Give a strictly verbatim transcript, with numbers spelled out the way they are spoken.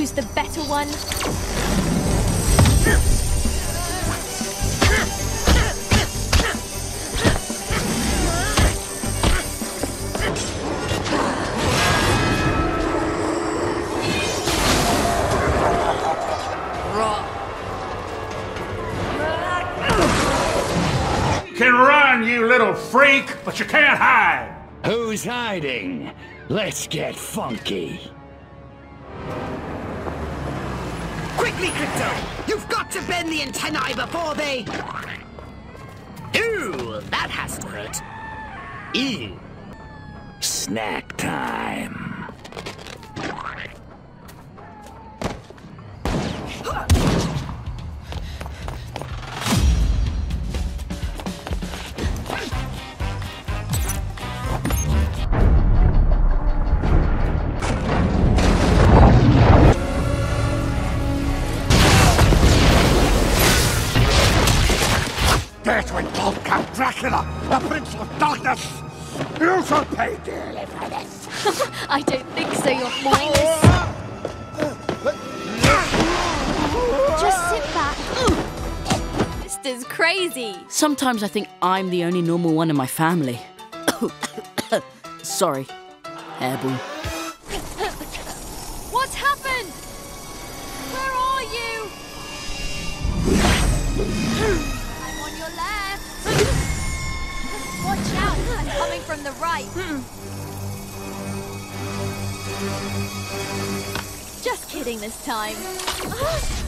choose the better one. Can run, you little freak, but you can't hide. Who's hiding? Let's get funky. Quickly, Crypto! You've got to bend the antennae before they... Ooh, that has to hurt. Ew. Snack time. This will both Count Dracula, the Prince of Darkness. You shall pay dearly for this. I don't think so, Your Highness. Just sit back. This is crazy. Sometimes I think I'm the only normal one in my family. Sorry, hairball. What's happened? Where are you? I'm on your left. Watch out, I'm coming from the right. Just kidding this time.